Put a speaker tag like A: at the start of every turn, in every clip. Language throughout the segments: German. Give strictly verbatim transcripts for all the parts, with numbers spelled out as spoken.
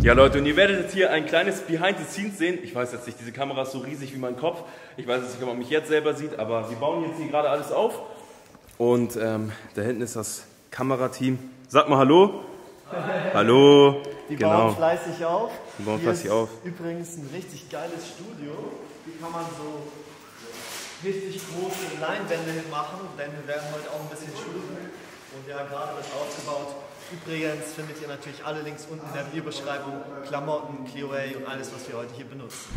A: Ja Leute, und ihr werdet jetzt hier ein kleines Behind the Scenes sehen. Ich weiß jetzt nicht, diese Kamera ist so riesig wie mein Kopf. Ich weiß jetzt nicht, ob man mich jetzt selber sieht, aber wir bauen jetzt hier gerade alles auf. Und ähm, da hinten ist das Kamerateam. Sag mal Hallo. Hi. Hallo.
B: Die
A: genau.
B: bauen fleißig auf.
A: Die bauen
B: hier
A: fleißig
B: ist
A: auf.
B: Übrigens ein richtig geiles Studio. Hier kann man so richtig große Leinwände hinmachen, denn wir werden heute auch ein bisschen shooten. Und ja, gerade wird aufgebaut. Übrigens findet ihr natürlich alle Links unten in der Videobeschreibung, Klamotten, Clear und alles, was wir heute hier benutzen.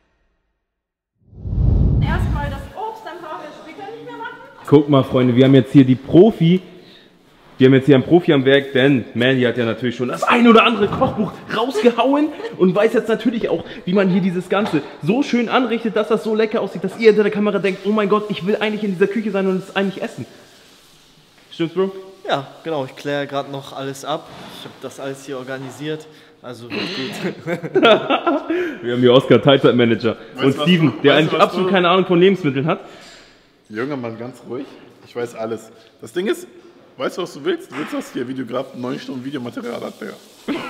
C: Erstmal das Obst, dann brauchen wir später nicht mehr machen.
A: Guck mal Freunde, wir haben jetzt hier die Profi, wir haben jetzt hier einen Profi am Werk, denn Mandy hat ja natürlich schon das ein oder andere Kochbuch rausgehauen und weiß jetzt natürlich auch, wie man hier dieses Ganze so schön anrichtet, dass das so lecker aussieht, dass ihr hinter der Kamera denkt, oh mein Gott, ich will eigentlich in dieser Küche sein und es eigentlich essen. Stimmt's, Bro?
B: Ja, genau, ich kläre gerade noch alles ab. Ich habe das alles hier organisiert, also wird gut.
A: Wir haben hier Oscar, Teilzeitmanager. Und Steven, der eigentlich absolut keine Ahnung von Lebensmitteln hat.
D: Junge Mann, ganz ruhig. Ich weiß alles. Das Ding ist, weißt du, was du willst? Du willst, dass der Videograf neun Stunden Videomaterial hat, Digga.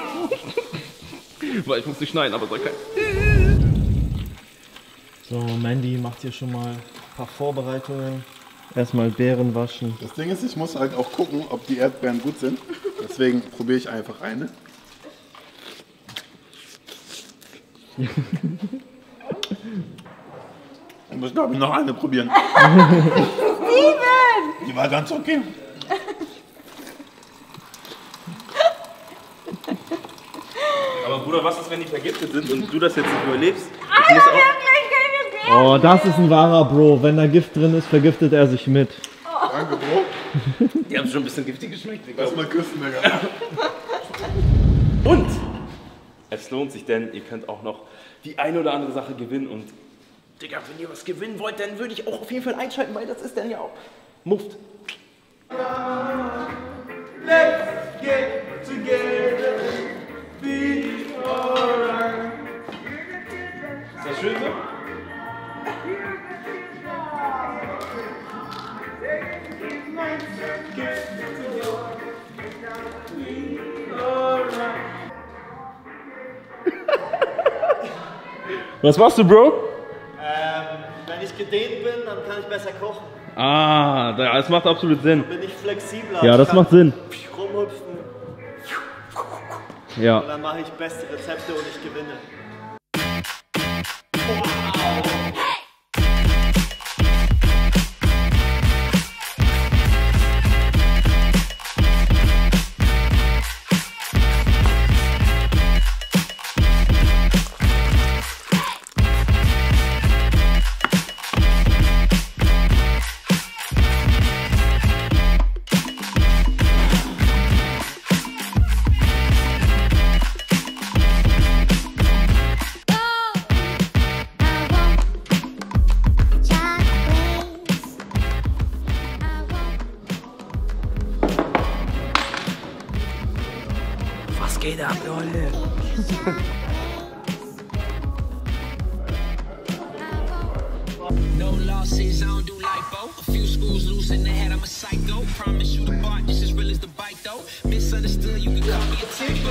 A: Weil ich muss nicht schneiden, aber soll kein...
B: So, Mandy macht hier schon mal ein paar Vorbereitungen. Erstmal Beeren waschen.
D: Das Ding ist, ich muss halt auch gucken, ob die Erdbeeren gut sind. Deswegen probiere ich einfach eine. Ich muss, glaube ich, noch eine probieren.
C: Steven!
D: Die war ganz okay.
A: Aber Bruder, was ist, wenn die vergiftet sind und du das jetzt nicht überlebst?
C: Alter, wir haben gleich keine Beeren!
B: Oh, das ist ein wahrer Bro. Wenn da Gift drin ist, vergiftet er sich mit.
C: Oh.
D: Danke, Bro.
A: Die haben schon ein bisschen giftig geschmeckt.
D: Lass mal küssen, Digga.
A: Und es lohnt sich, denn ihr könnt auch noch die eine oder andere Sache gewinnen. Und Digga, wenn ihr was gewinnen wollt, dann würde ich auch auf jeden Fall einschalten, weil das ist dann ja auch Muft.
E: Let's get together, be alright.
A: Ist das schön so? Was machst du, Bro?
B: Ähm, wenn ich gedehnt bin, dann kann ich besser kochen.
A: Ah, das macht absolut Sinn.
B: Bin ich flexibler.
A: Ja, das macht Sinn.
B: Rumhüpfen.
A: Ja.
B: Und dann mache ich beste Rezepte und ich gewinne.
A: Was geht ab, Leute?
F: No losses, I don't do lipo. A few screws loose in the head, I'm a psycho. Promise you the bar, just as real as the bike though. Misunderstood, you can call me a typo.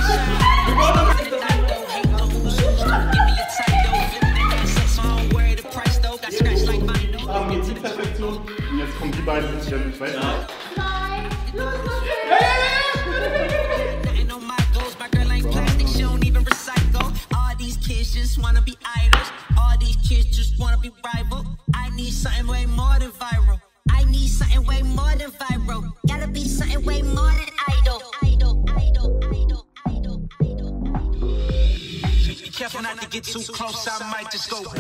F: Hate the who's who's, don't give me a title. So I don't worry the price though. Got scratched like my nose.
D: Haben wir die Perfektion. Und jetzt kommen die beiden nicht, ich weiß nicht.
C: Nein! Los, los, los!
F: Nothing on my goals, my girl ain't plastic, she don't even recycle. All these kids just wanna be idols. All these kids just wanna be rival. I need something way more than viral. I need something way more than viral. Gotta be something way more than idol. Idol, idol, idol, idol, idol, idol. Be careful not to get too close, I might just go.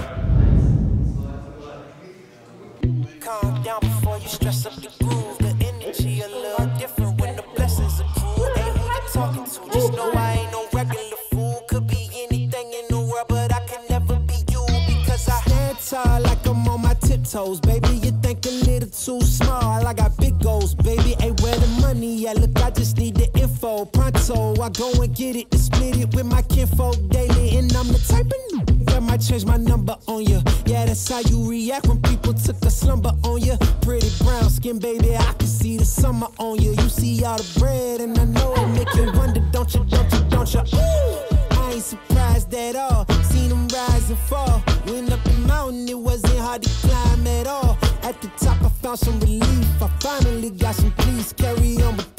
F: Calm down before you stress up the groove. The energy a little different when the blessings accrue. Ain't who you talking to, just know I ain't no regular fool. Could be anything in the world, but I can never be you because I stand tall like I'm on my tiptoes, baby. You think a little too small, I got big goals, baby. Ain't where the money at, look, I just need the info. Pronto, I go and get it and split it with my kinfolk daily. And I'm the type of that might change my number on you. Yeah, that's how you react when people took a slumber on you. Pretty brown skin, baby, I can see the summer on you. You see all the bread and I know it make you wonder, don't you, don't you, don't you? Ooh. found some relief. I finally got some peace. Carry on, but